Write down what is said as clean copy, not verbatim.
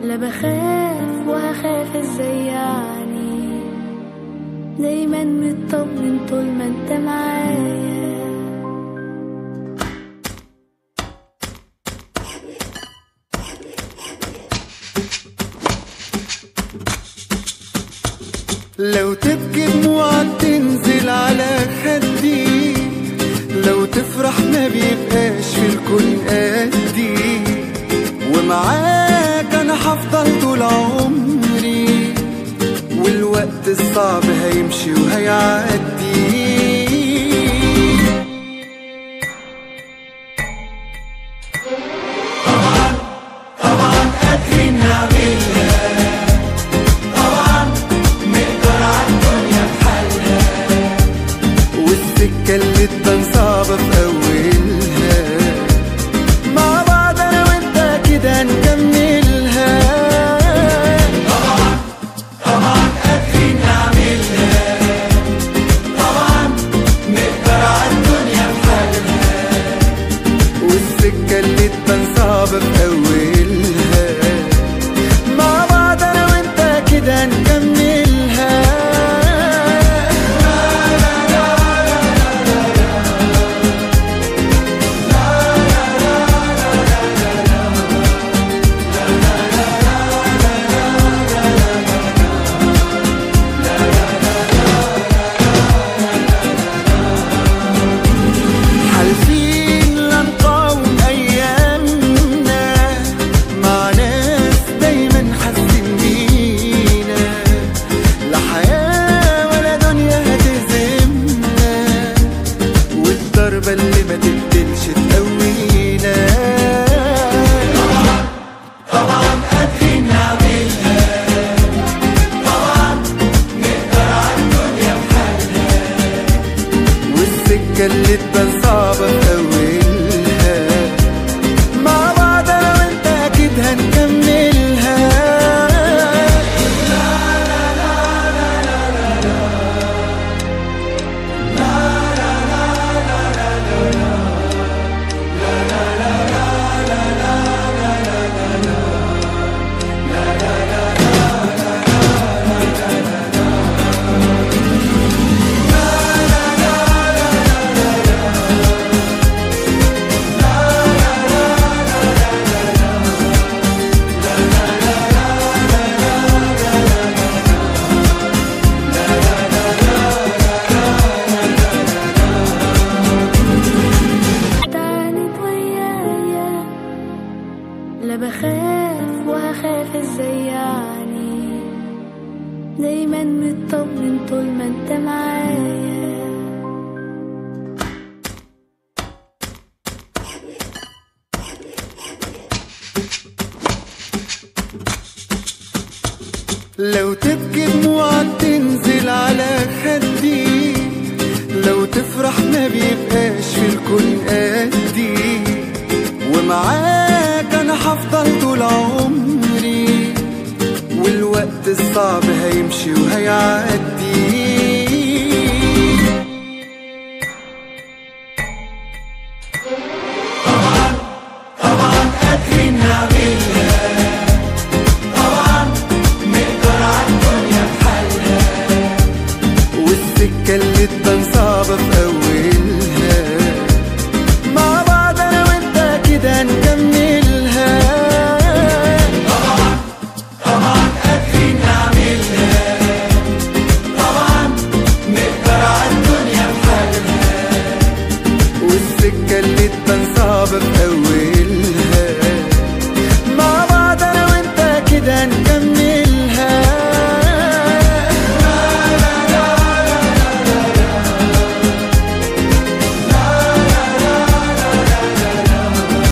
لا بخاف وهخاف ازاي يعني، دايما مطمن طول ما انت معايا. لو تبكي دموعك تنزل على خدي، لو تفرح ما بيبقاش في الكون قدي، ومعاك انا هفضل طول عمري، والوقت الصعب هيمشي وهيعدي. طبعا طبعا قادرين نعملها، السكة اللي تبان صعبة في أولها، مع بعض أنا وأنت كده نكملها. طبعا طبعا قادرين نعملها، طبعا نقدر عالدنيا بحالها، والسكة اللي تبان صعبة في أولها، مع بعض أنا وأنت كده نكملها. اللي ما تبدلش تقوينا. طبعا طبعا قادرين نعملها، طبعا نقدر عالدنيا بحالها، والسكة اللي تبان صعبة في أولها، مع بعض أنا وأنت أكيد هنكملها. لا بخاف وهخاف ازاي يعني، دايما مطمن طول ما انت معايا. لو تبكي دموعك تنزل على خدي، لو تفرح ما بيبقاش في الكون قدي، ومعاك انا هفضل طول عمري، والوقت الصعب هيمشي وهيعدي. طبعا طبعا قادرين نعملها، طبعا نقدر عالدنيا بحالها، والسكة اللي تبان صعبة في أولها، مع بعض أنا وأنت كده نكمل.